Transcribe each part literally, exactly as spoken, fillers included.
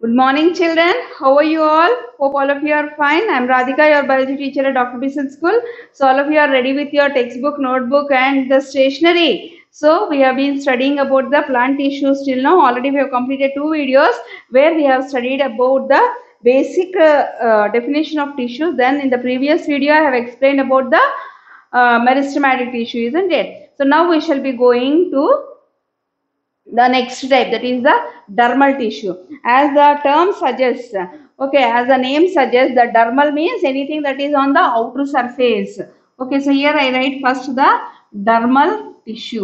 Good morning, children. How are you all? Hope all of you are fine. I'm Radhika, your biology teacher at Doctor Bison School. So, all of you are ready with your textbook, notebook, and the stationery. So, we have been studying about the plant tissues till now. Already, we have completed two videos where we have studied about the basic uh, uh, definition of tissues. Then, in the previous video, I have explained about the uh, meristematic tissue, isn't it? So, now we shall be going to the next type, that is the dermal tissue. As the term suggests, okay, as the name suggests, the dermal means anything that is on the outer surface. Okay, so here I write first the dermal tissue.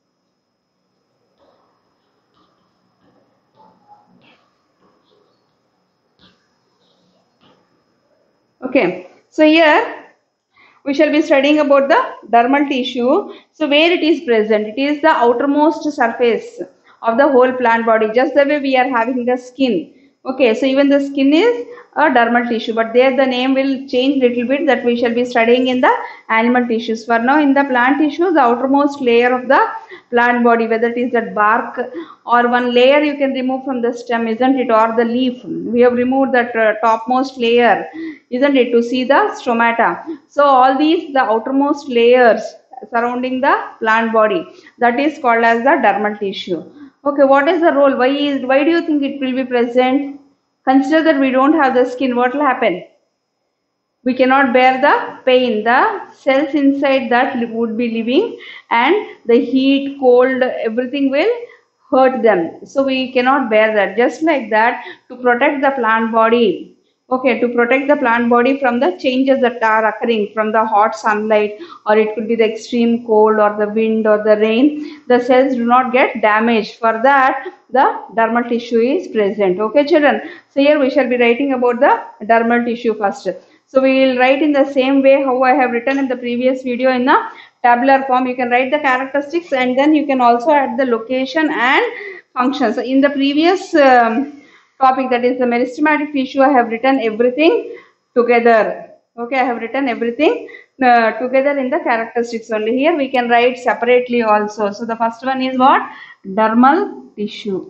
Okay, so here we shall be studying about the dermal tissue. So where it is present, it is the outermost surface of the whole plant body, just the way we are having the skin. Okay, so even the skin is a dermal tissue, but there the name will change little bit, that we shall be studying in the animal tissues. For now, in the plant tissue, the outermost layer of the plant body, whether it is the bark or one layer you can remove from the stem, isn't it, or the leaf. We have removed that uh, topmost layer, isn't it, to see the stomata. So all these, the outermost layers surrounding the plant body, that is called as the dermal tissue. Okay, what is the role? Why is why do you think it will be present? Consider that we don't have the skin. What will happen? We cannot bear the pain. The cells inside that would be living, and the heat, cold, everything will hurt them. So we cannot bear that. Just like that, to protect the plant body, okay, to protect the plant body from the changes that are occurring from the hot sunlight, or it could be the extreme cold or the wind or the rain, the cells do not get damaged. For that, the dermal tissue is present. Okay, children. So here we shall be writing about the dermal tissue first. So we will write in the same way how I have written in the previous video in the tabular form. You can write the characteristics, and then you can also add the location and functions. So in the previous um, topic, that is the meristematic tissue, I have written everything together. Okay, I have written everything uh, together in the characteristics only. Here we can write separately also. So the first one is what? Dermal tissue.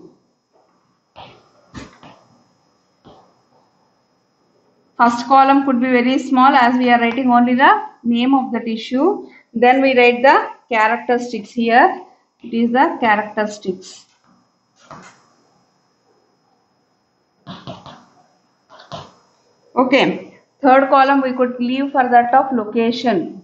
First column could be very small, as we are writing only the name of the tissue. Then we write the characteristics here. It is the characteristics. Okay. Third column we could leave for that of location.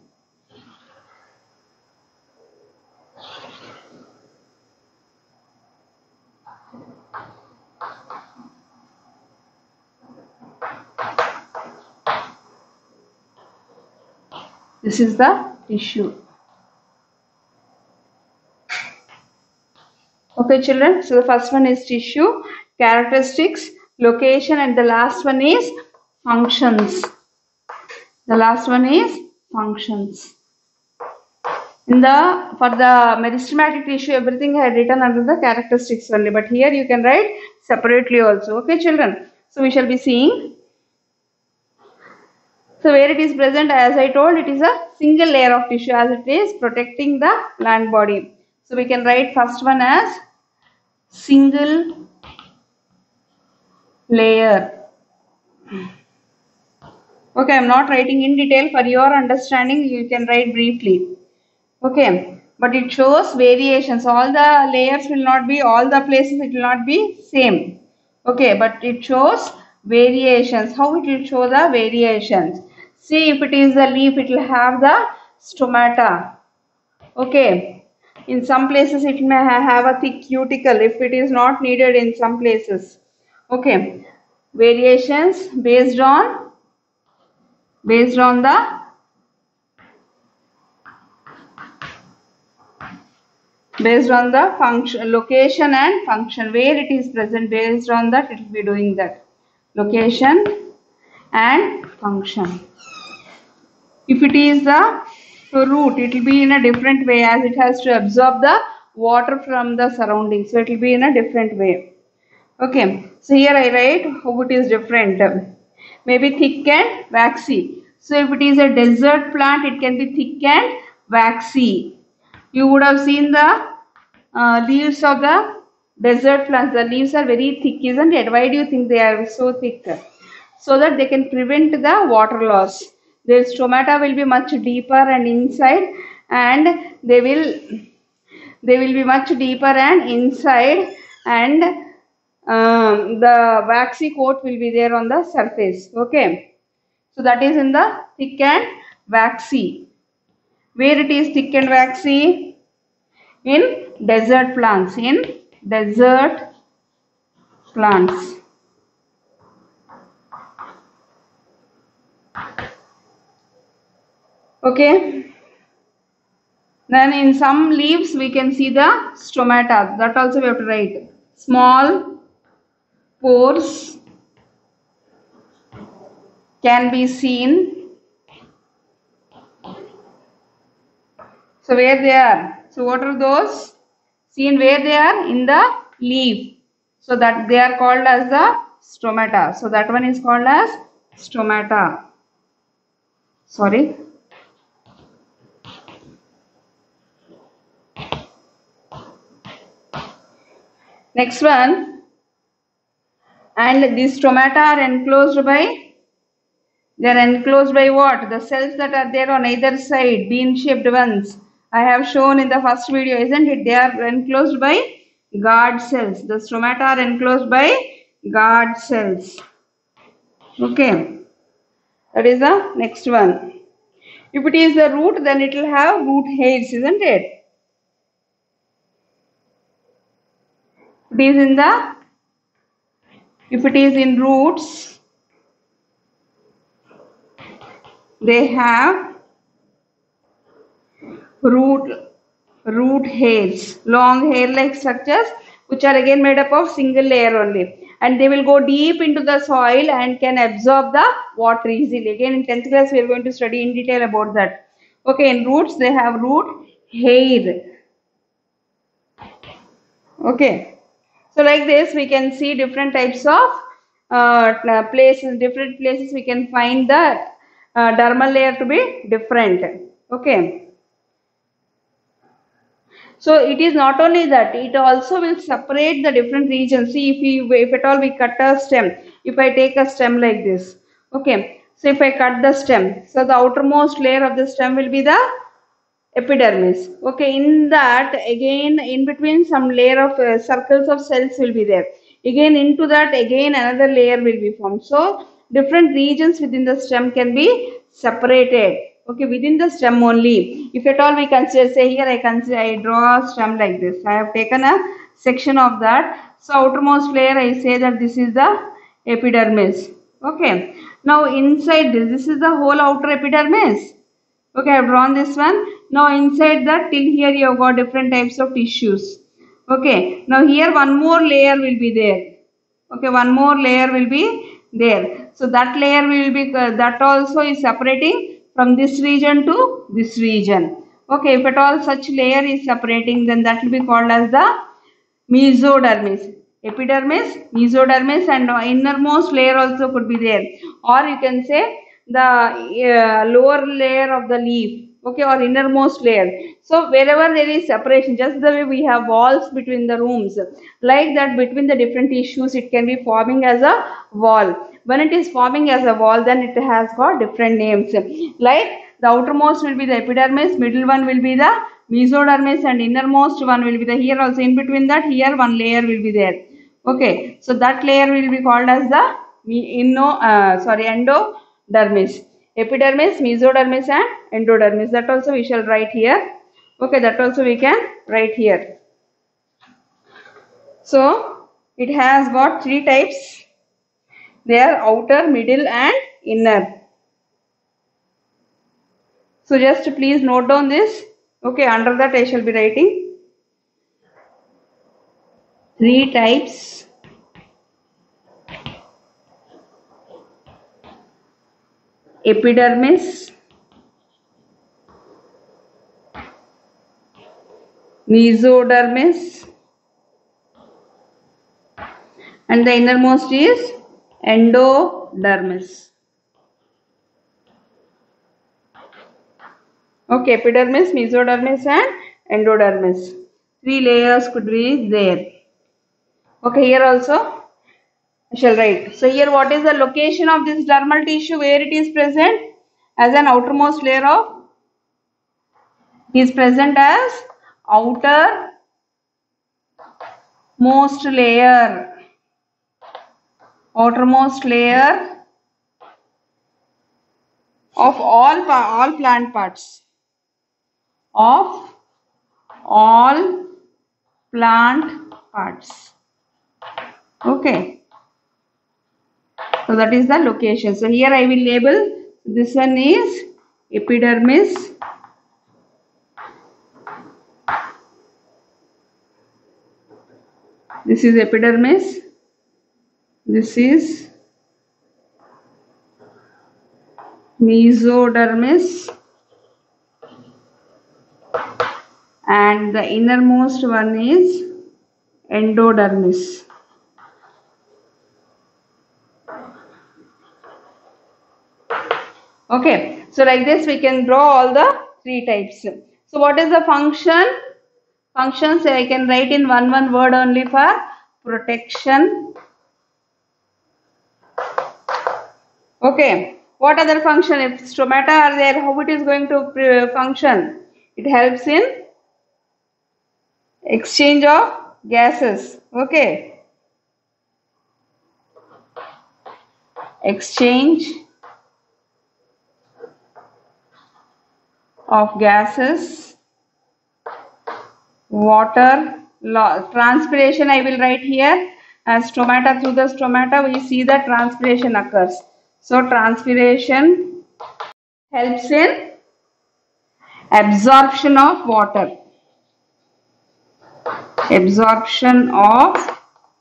This is the tissue. Okay, children. So the first one is tissue, characteristics, location, and the last one is functions. The last one is functions. In the for the meristematic tissue, everything I had written under the characteristics only, but here you can write separately also. Okay, children. So we shall be seeing. So where it is present, as I told, it is a single layer of tissue, as it is protecting the plant body. So we can write first one as single layer. Okay, I am not writing in detail. For your understanding, you can write briefly. Okay, but it shows variations. All the layers will not be, all the places it will not be same. Okay, but it shows variations. How it will show the variations? See, if it is the leaf, it will have the stomata. Okay, in some places it may have a thick cuticle if it is not needed in some places. Okay, variations based on based on the based on the function, location and function, where it is present. Based on that, it will be doing that, location and function. If it is the root, it will be in a different way, as it has to absorb the water from the surroundings, so it will be in a different way. Okay, so here I write how it is different. Maybe thick and waxy. So if it is a desert plant, it can be thick and waxy. You would have seen the uh, leaves of the desert plants, the leaves are very thick, isn't it? Why do you think they are so thick? So that they can prevent the water loss. Their stomata will be much deeper and inside, and they will they will be much deeper and inside, and um, the waxy coat will be there on the surface. Okay, so that is in the thick and waxy. Where it is thick and waxy? In desert plants. In desert plants. Okay. Then in some leaves we can see the stomata. That also we have to write. Small pores can be seen. So where they are? So what are those? Seen where they are? In the leaf. So that they are called as the stomata. So that one is called as stomata. Sorry. Next one. And these stomata are enclosed by, they are enclosed by what? The cells that are there on either side, bean shaped ones. I have shown in the first video, isn't it? They are enclosed by guard cells. The stomata are enclosed by guard cells. Okay. That is the next one. If it is the root, then it will have root hairs, isn't it? It is in the, if it is in roots, they have root root hairs, long hair-like structures, which are again made up of single layer only, and they will go deep into the soil and can absorb the water easily. Again in tenth class we are going to study in detail about that. Okay, in roots they have root hair. Okay, so like this we can see different types of uh, places, different places we can find the uh, dermal layer to be different. Okay. So it is not only that, it also will separate the different regions. See, if we, if at all we cut a stem, if I take a stem like this, okay. So if I cut the stem, so the outermost layer of the stem will be the epidermis. Okay, in that again, in between some layer of uh, circles of cells will be there. Again into that, again another layer will be formed. So different regions within the stem can be separated. Okay, within the stem only. If at all we consider, say here I consider, I draw a stem like this. I have taken a section of that. So outermost layer I say that this is the epidermis. Okay. Now inside this, this is the whole outer epidermis. Okay, I have drawn this one. Now inside that, till here you have got different types of tissues. Okay. Now here one more layer will be there. Okay, one more layer will be there. So that layer will be, uh, that also is separating from this region to this region. Okay, if at all such layer is separating, then that will be called as the mesodermis. Epidermis, mesodermis, and innermost layer also could be there. Or you can say the uh, lower layer of the leaf. Okay, or innermost layer. So wherever there is separation, just the way we have walls between the rooms, like that between the different tissues, it can be forming as a wall. When it is forming as a wall, then it has got different names. Like the outermost will be the epidermis, middle one will be the mesodermis, and innermost one will be the, here also in between that, here one layer will be there. Okay, so that layer will be called as the inno, uh, sorry, endodermis. Epidermis, mesodermis, and endodermis. That also we shall write here. Okay, that also we can write here. So it has got three types. They are outer, middle, and inner. So just please note down this. Okay, under that I shall be writing three types. Epidermis, mesodermis, and the innermost is endodermis. Okay, epidermis, mesodermis, and endodermis. Three layers could be there. Okay, here also I shall write. So here what is the location of this dermal tissue, where it is present? As an outermost layer of, it is present as outermost layer, outermost layer of all, all plant parts, of all plant parts. Okay. So that is the location. So here I will label, this one is epidermis. This is epidermis. This is mesodermis. And the innermost one is endodermis. Okay, so like this we can draw all the three types. So what is the function? Functions I can write in one one word only for protection. Okay, what other function? If stomata are there, how it is going to function? It helps in exchange of gases. Okay, exchange of gases, water, transpiration I will write here as stomata. Through the stomata we see that transpiration occurs. So transpiration helps in absorption of water, absorption of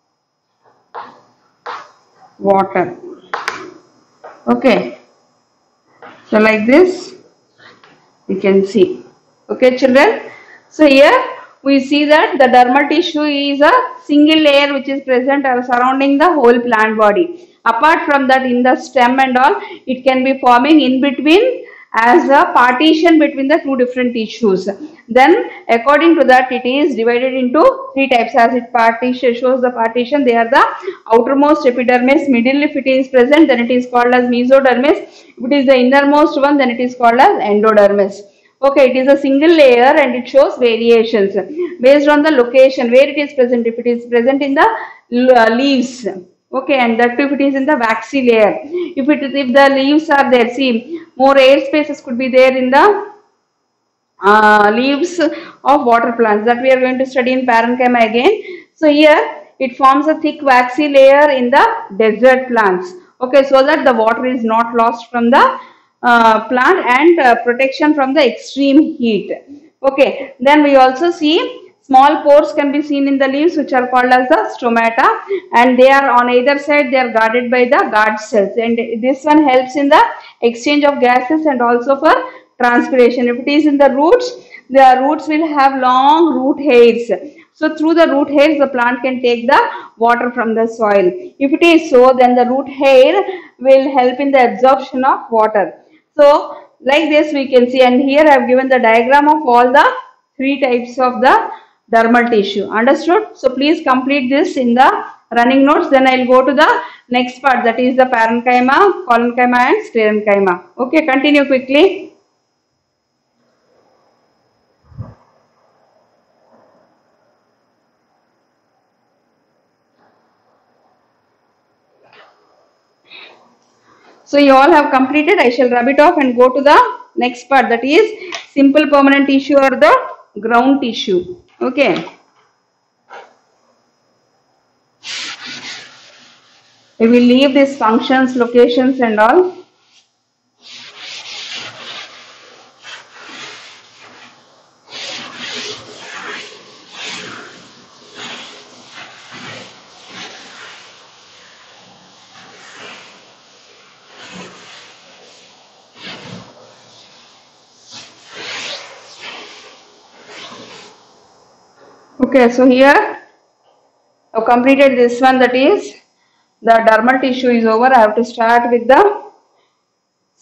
water. Okay, so like this you can see. Okay children, so here we see that the dermal tissue is a single layer which is present surrounding the whole plant body. Apart from that, in the stem and all, it can be forming in between as a partition between the two different tissues. Then according to that, it is divided into three types. As it partition shows the partition, they are the outermost epidermis. Middle, if it is present, then it is called as mesodermis. If it is the innermost one, then it is called as endodermis. Okay, it is a single layer and it shows variations based on the location where it is present. If it is present in the leaves, okay, and that if it is in the waxy layer. If it is, if the leaves are there, see, more air spaces could be there in the uh, leaves of water plants that we are going to study in parenchyma again. So here it forms a thick waxy layer in the desert plants. Okay, so that the water is not lost from the uh, plant and uh, protection from the extreme heat. Okay, then we also see small pores can be seen in the leaves which are called as the stomata, and they are on either side, they are guarded by the guard cells, and this one helps in the exchange of gases and also for transpiration. If it is in the roots, the roots will have long root hairs. So through the root hairs, the plant can take the water from the soil. If it is so, then the root hair will help in the absorption of water. So like this we can see, and here I have given the diagram of all the three types of the dermal tissue. Understood? So please complete this in the running notes. Then I will go to the next part, that is the parenchyma, collenchyma and sclerenchyma. Okay, continue quickly. So you all have completed. I shall rub it off and go to the next part, that is simple permanent tissue or the ground tissue. Okay. We will leave these functions, locations and all. Okay, so here I've completed this one, that is the dermal tissue is over. I have to start with the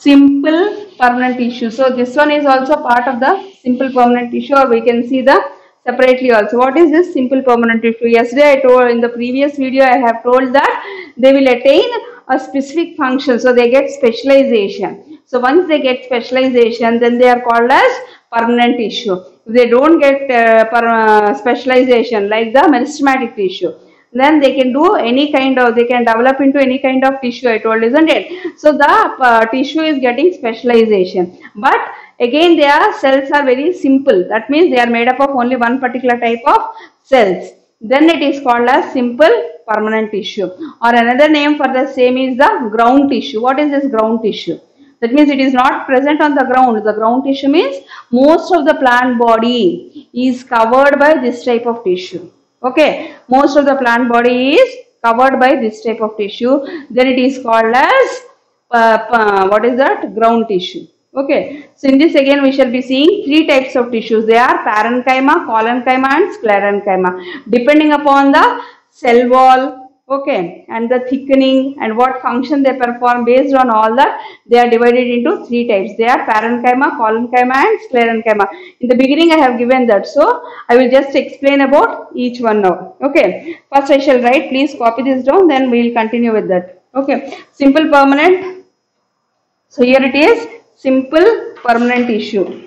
simple permanent tissue. So this one is also part of the simple permanent tissue, or we can see the separately also. What is this simple permanent tissue? Yesterday I told, in the previous video I have told that they will attain a specific function, so they get specialization. So once they get specialization, then they are called as permanent tissue. If they don't get uh, per, uh, specialization like the meristematic tissue, then they can do any kind of, they can develop into any kind of tissue, I told, isn't it? So the uh, tissue is getting specialization, but again their cells are very simple. That means they are made up of only one particular type of cells. Then it is called as simple permanent tissue, or another name for the same is the ground tissue. What is this ground tissue? That means it is not present on the ground. The ground tissue means most of the plant body is covered by this type of tissue. Okay, most of the plant body is covered by this type of tissue. Then it is called as uh, uh, what is that? Ground tissue. Okay, so in this again we shall be seeing three types of tissues. They are parenchyma, collenchyma and sclerenchyma. Depending upon the cell wall, okay, and the thickening and what function they perform, based on all that, they are divided into three types. They are parenchyma, collenchyma and sclerenchyma. In the beginning I have given that, so I will just explain about each one now. Okay, first I shall write, please copy this down, then we will continue with that. Okay, simple permanent. So here it is, simple permanent tissue.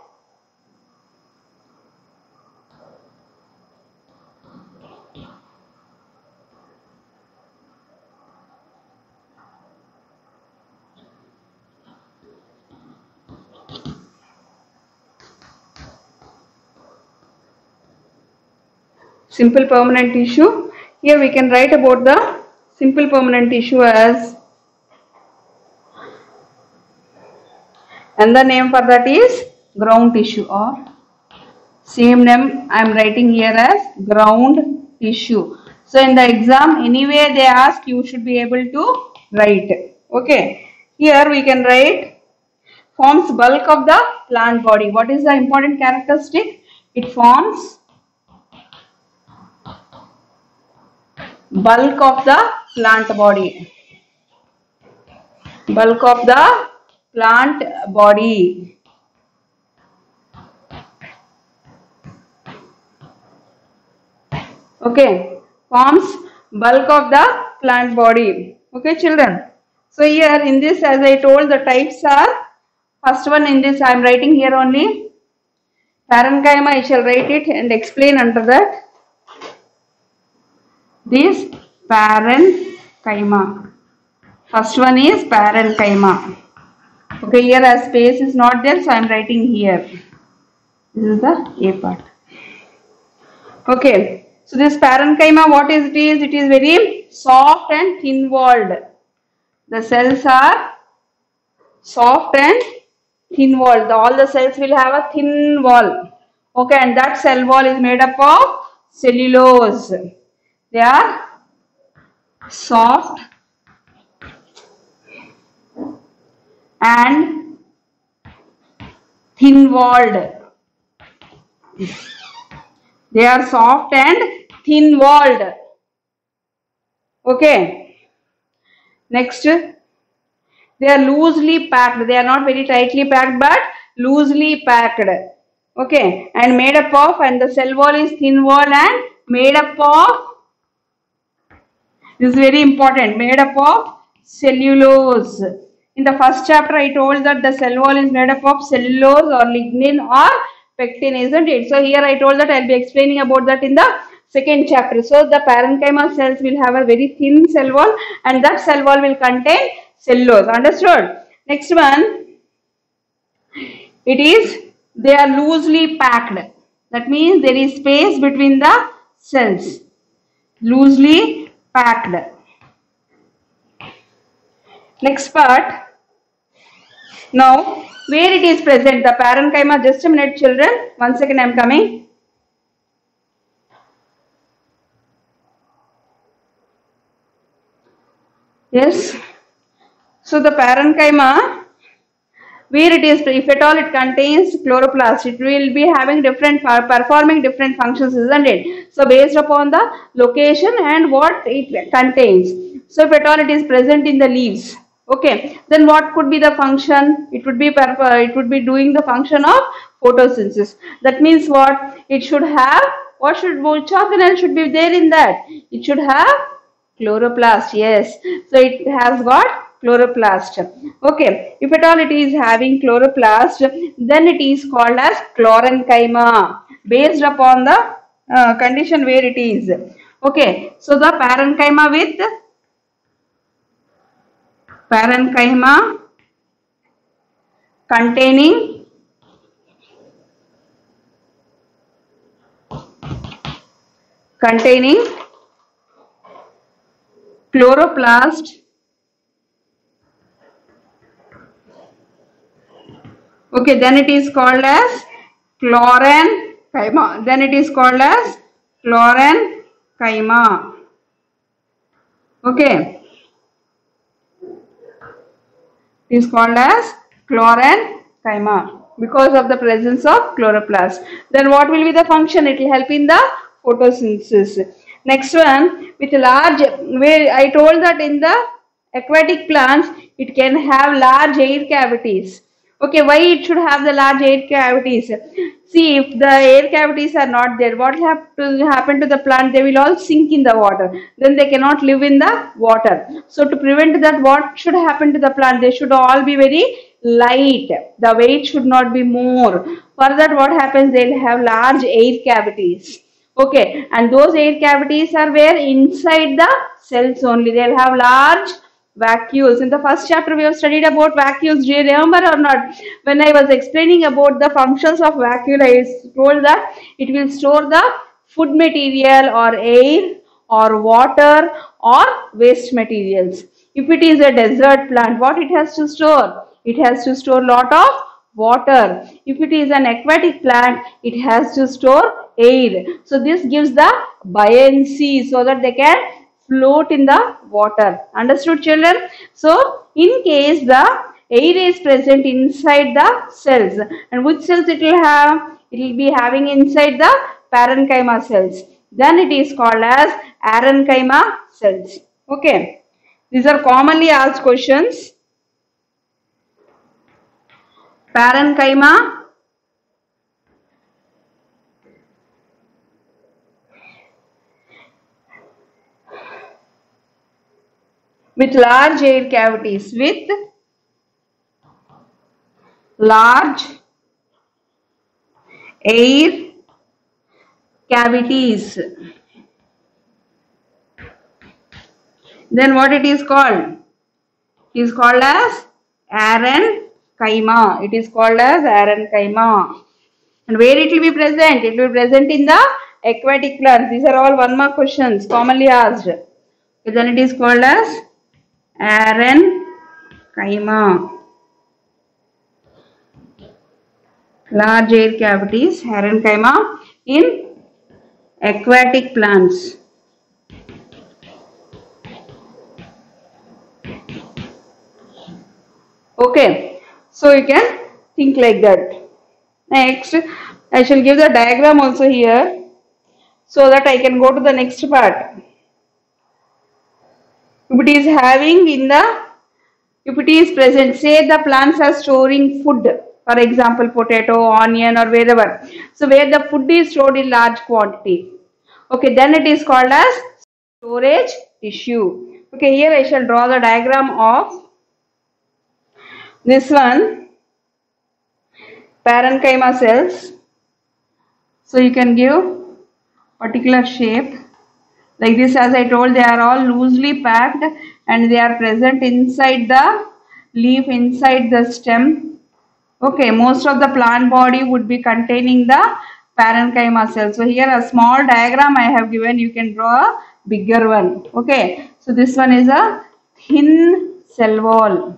Simple permanent tissue. Here we can write about the simple permanent tissue as, and the name for that is ground tissue, or same name I am writing here as ground tissue. So in the exam anyway they ask, you should be able to write. Okay, here we can write, forms bulk of the plant body. What is the important characteristic? It forms bulk of the plant body. Bulk of the plant body. Okay, forms bulk of the plant body. Okay, children. So here in this, as I told, the types are, first one in this I am writing here only parenchyma. I shall write it and explain under that. This parenchyma. First one is parenchyma. Okay, here as space is not there, so I am writing here. This is the A part. Okay, so this parenchyma, what is it is? It is very soft and thin walled. The cells are soft and thin walled. All the cells will have a thin wall. Okay, and that cell wall is made up of cellulose. They are soft and thin walled. They are soft and thin walled. Okay. Next, they are loosely packed. They are not very tightly packed, but loosely packed. Okay, and made up of, and the cell wall is thin wall and made up of, this is very important, made up of cellulose. In the first chapter I told that the cell wall is made up of cellulose or lignin or pectin, isn't it? So here I told that I will be explaining about that in the second chapter. So the parenchyma cells will have a very thin cell wall, and that cell wall will contain cellulose. Understood? Next one, it is, they are loosely packed. That means there is space between the cells. Loosely packed. Next part. Now, where it is present, the parenchyma, just a minute children, one second I am coming. Yes. So the parenchyma, where it is, if at all it contains chloroplast, it will be having different, performing different functions, isn't it? So based upon the location and what it contains. So if at all it is present in the leaves, okay, then what could be the function? It would be, it would be doing the function of photosynthesis. That means what? It should have, what should, which organelle should be there in that? It should have chloroplast, yes. So it has got chloroplast. Okay, if at all it is having chloroplast, then it is called as chlorenchyma, based upon the uh, condition where it is. Okay, so the parenchyma with parenchyma containing containing chloroplast, okay, then it is called as chlorenchyma. Then it is called as chlorenchyma. Okay, it is called as chlorenchyma because of the presence of chloroplast. Then what will be the function? It will help in the photosynthesis. Next one, with large, where I told that in the aquatic plants it can have large air cavities. Okay, why it should have the large air cavities? See, if the air cavities are not there, what have to happen to the plant? They will all sink in the water. Then they cannot live in the water. So to prevent that, what should happen to the plant? They should all be very light. The weight should not be more. For that, what happens? They'll have large air cavities. Okay, and those air cavities are where? Inside the cells only. They'll have large vacuoles. In the first chapter we have studied about vacuoles. Do you remember or not? When I was explaining about the functions of vacuole, I told that it will store the food material or air or water or waste materials. If it is a desert plant, what it has to store? It has to store lot of water. If it is an aquatic plant, it has to store air. So this gives the buoyancy so that they can float in the water. Understood, children? So in case the air is present inside the cells, and which cells it will have? It will be having inside the parenchyma cells. Then it is called as arenchyma cells. Okay, these are commonly asked questions. Parenchyma, with large air cavities, with large air cavities. Then what it is called? It is called as arenchyma. It is called as arenchyma. And where it will be present? It will be present in the aquatic plants. These are all one mark questions commonly asked. Okay, then it is called as arenchyma. Large air cavities, arenchyma in aquatic plants. Okay, so you can think like that. Next, I shall give the diagram also here so that I can go to the next part. If it is having in the, if it is present, say the plants are storing food, for example potato, onion or wherever. So where the food is stored in large quantity. Okay, then it is called as storage tissue. Okay, here I shall draw the diagram of this one, parenchyma cells. So you can give particular shape like this. As I told, they are all loosely packed and they are present inside the leaf, inside the stem. Okay, most of the plant body would be containing the parenchyma cells. So here a small diagram I have given, you can draw a bigger one. Okay, so this one is a thin cell wall.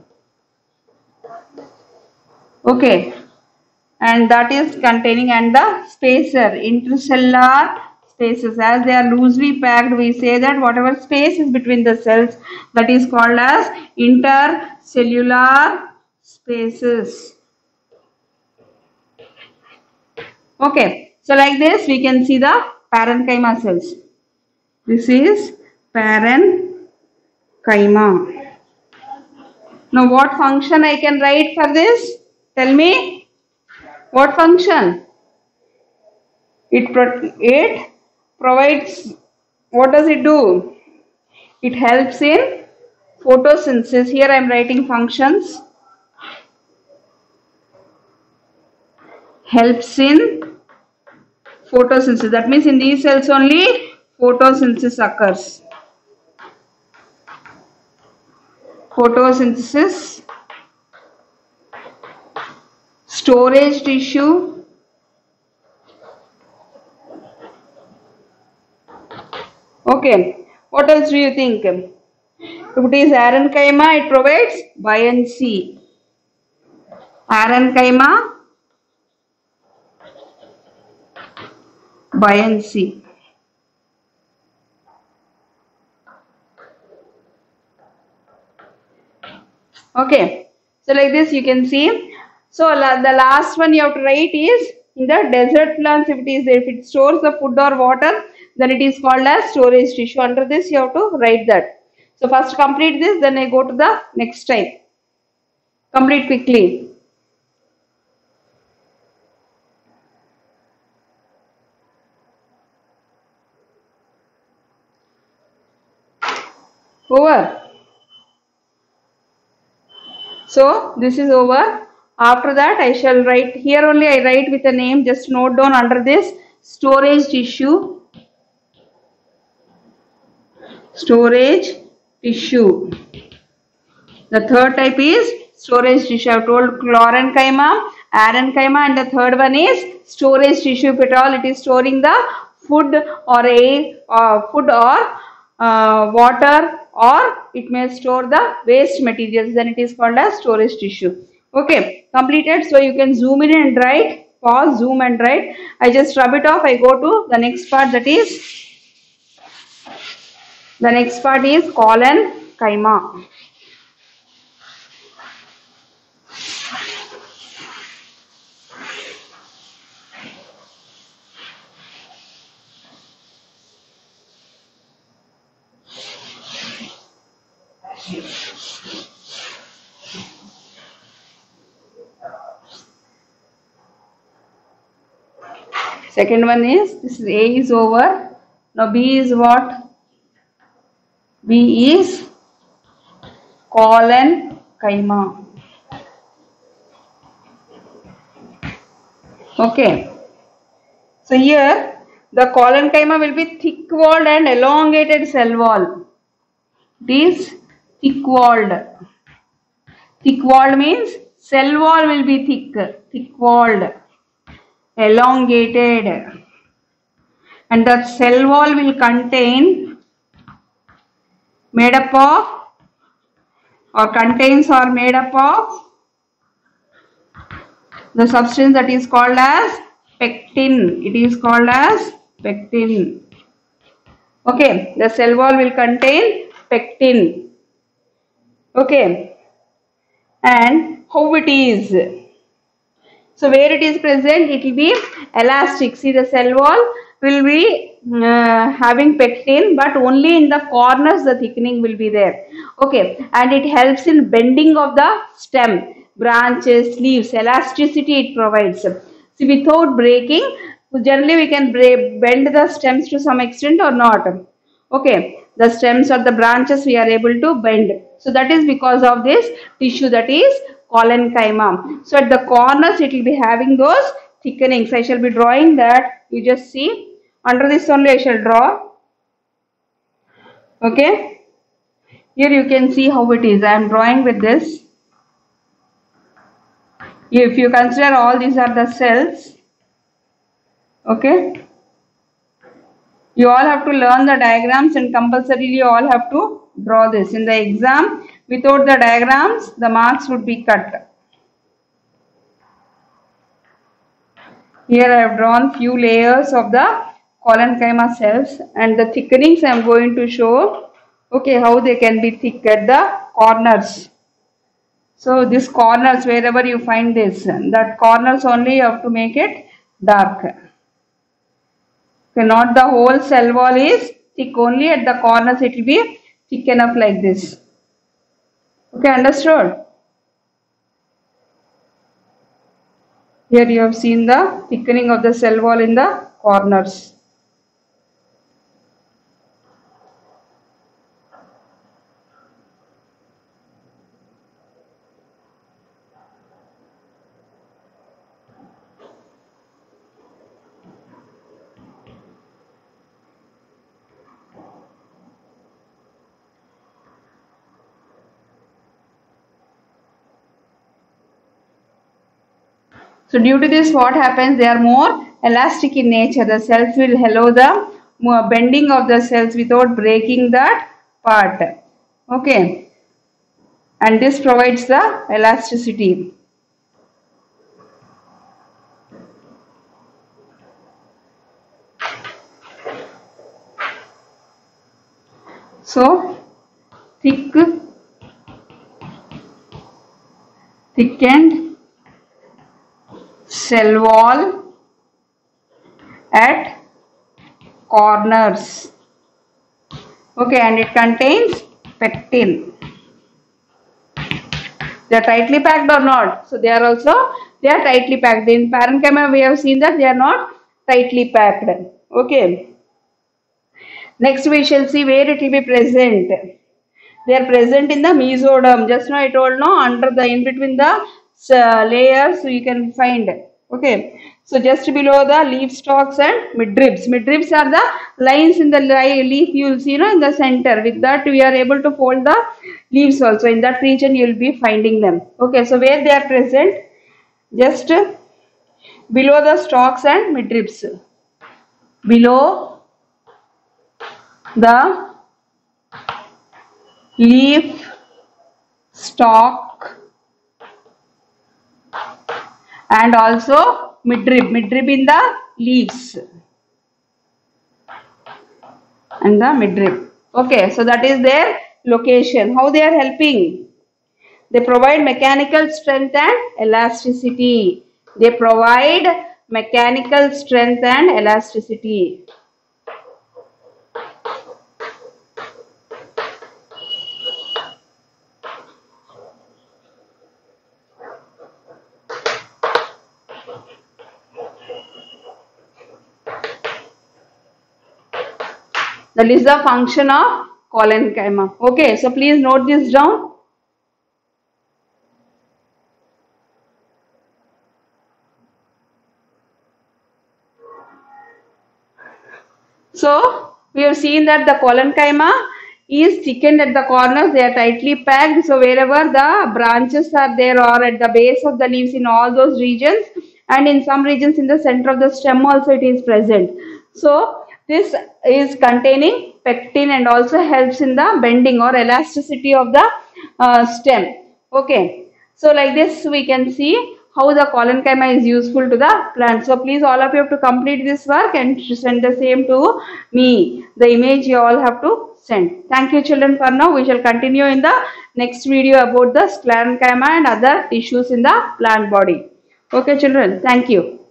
Okay, and that is containing, and the spacer, intercellular spaces, as they are loosely packed, we say that whatever space is between the cells, that is called as intercellular spaces. Okay, so like this we can see the parenchyma cells. This is parenchyma. Now what function I can write for this? Tell me. What function? It, pro it provides, what does it do? It helps in photosynthesis. Here I am writing functions. Helps in photosynthesis. That means in these cells only photosynthesis occurs. Photosynthesis, storage tissue, okay, what else do you think? If it is parenchyma, it provides buoyancy. Parenchyma, buoyancy. Okay, so like this you can see. So la the last one you have to write is in the desert plants, if it is if it stores the food or water, then it is called as storage tissue. Under this you have to write that. So first complete this, then I go to the next type. Complete quickly. Over. So this is over. After that I shall write, here only I write with a name, just note down under this storage tissue. Storage tissue. The third type is storage tissue. I have told chlorenchyma, parenchyma, and the third one is storage tissue. If at all it is storing the food or air, uh, food or uh, water, or it may store the waste materials, then it is called as storage tissue. Okay, completed. So you can zoom in and write, pause, zoom and write. I just rub it off. I go to the next part, that is, the next part is collenchyma. Second one is, this is A is over. Now B is what? B is collenchyma. Okay. So here the collenchyma will be thick walled and elongated cell wall. It is thick walled. Thick walled means cell wall will be thick, thick walled, elongated, and the cell wall will contain, made up of, or contains or made up of the substance that is called as pectin. It is called as pectin. Okay, the cell wall will contain pectin. Okay, and how it is? So where it is present, it will be elastic. See, the cell wall will be uh, having pectin, but only in the corners the thickening will be there. Okay, and it helps in bending of the stem, branches, leaves. Elasticity it provides. See, without breaking, generally we can bend the stems to some extent or not. Okay, the stems or the branches we are able to bend. So that is because of this tissue, that is collenchyma. So at the corners it will be having those thickenings. I shall be drawing that. You just see. Under this only I shall draw. Okay. Here you can see how it is. I am drawing with this. If you consider all these are the cells. Okay. You all have to learn the diagrams and compulsorily you all have to draw this. In the exam, without the diagrams, the marks would be cut. Here I have drawn few layers of the collenchyma cells, and the thickenings I am going to show, okay, how they can be thick at the corners. So these corners, wherever you find this, that corners only you have to make it dark. Okay, not the whole cell wall is thick, only at the corners it will be thick enough like this. Okay, understood? Here you have seen the thickening of the cell wall in the corners. So due to this, what happens? They are more elastic in nature. The cells will allow the more bending of the cells without breaking that part. Okay. And this provides the elasticity. So thick, thickened cell wall at corners. Okay, and it contains pectin. They are tightly packed or not? So they are also, they are tightly packed. In parenchyma we have seen that they are not tightly packed. Okay. Next we shall see where it will be present. They are present in the mesoderm. Just now I told no, under the, in between the uh, layers you can find. Okay. So just below the leaf stalks and midribs. Midribs are the lines in the leaf you will see, you know, in the center. With that we are able to fold the leaves also. In that region you will be finding them. Okay. So where they are present? Just below the stalks and midribs. Below the leaf stalk and also midrib, midrib in the leaves and the midrib. Okay, so that is their location. How they are helping? They provide mechanical strength and elasticity. They provide mechanical strength and elasticity. That is the function of collenchyma. Okay, so please note this down. So we have seen that the collenchyma is thickened at the corners. They are tightly packed. So wherever the branches are there or at the base of the leaves in all those regions, and in some regions in the center of the stem also it is present. So this is containing pectin and also helps in the bending or elasticity of the uh, stem. Okay. So like this we can see how the collenchyma is useful to the plant. So please all of you have to complete this work and send the same to me. The image you all have to send. Thank you children for now. We shall continue in the next video about the sclerenchyma and other tissues in the plant body. Okay children, thank you.